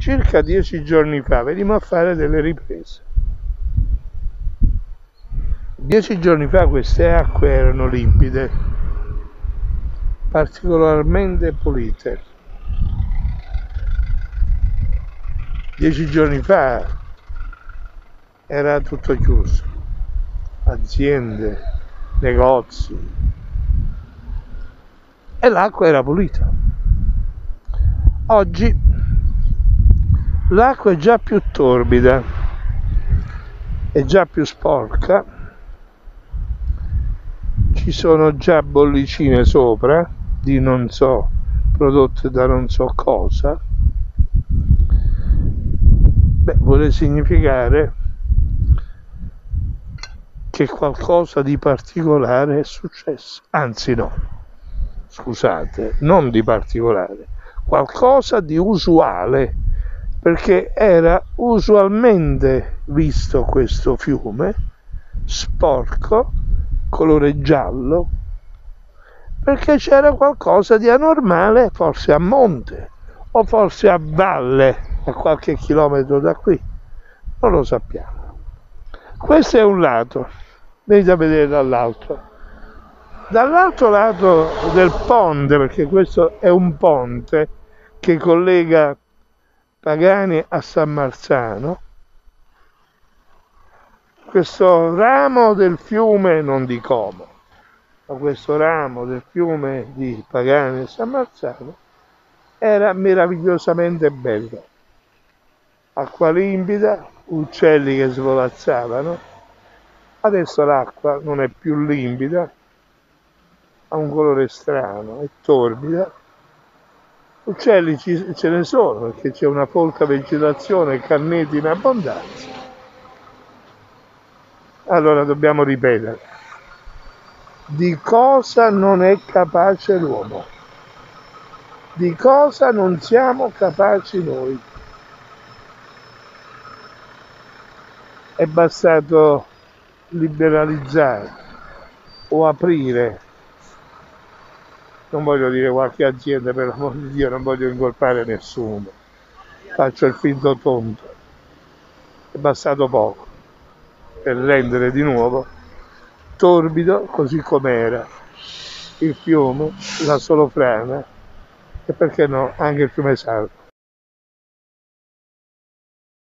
circa 10 giorni fa venimmo a fare delle riprese. 10 giorni fa queste acque erano limpide, particolarmente pulite. 10 giorni fa era tutto chiuso, aziende, negozi, e l'acqua era pulita. Oggi l'acqua è già più torbida, è già più sporca, ci sono già bollicine sopra di non so, prodotte da non so cosa. Vuole significare che qualcosa di particolare è successo. Anzi no, scusate, non di particolare, qualcosa di usuale, perché era usualmente visto questo fiume sporco, colore giallo, perché c'era qualcosa di anormale, forse a monte o forse a valle, a qualche chilometro da qui, non lo sappiamo. Questo è un lato, venite a vedere dall'altro. Dall'altro lato del ponte, perché questo è un ponte che collega Pagani a San Marzano, questo ramo del fiume, non di Como, ma questo ramo del fiume di Pagani e San Marzano era meravigliosamente bello. Acqua limpida, uccelli che svolazzavano. Adesso l'acqua non è più limpida, ha un colore strano, è torbida. Uccelli ce ne sono perché c'è una folta vegetazione, canneti in abbondanza. Allora dobbiamo ripetere: di cosa non è capace l'uomo? Di cosa non siamo capaci noi? È bastato liberalizzare o aprire, non voglio dire qualche azienda, per l'amor di Dio, non voglio incolpare nessuno, faccio il finto tonto, è bastato poco per rendere di nuovo torbido così com'era il fiume, la Solofrana e perché no anche il fiume Sarno.